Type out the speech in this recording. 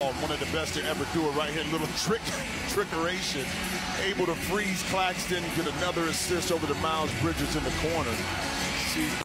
One of the best to ever do it right here. Little trickeration. Able to freeze Claxton, get another assist over to Miles Bridges in the corner. See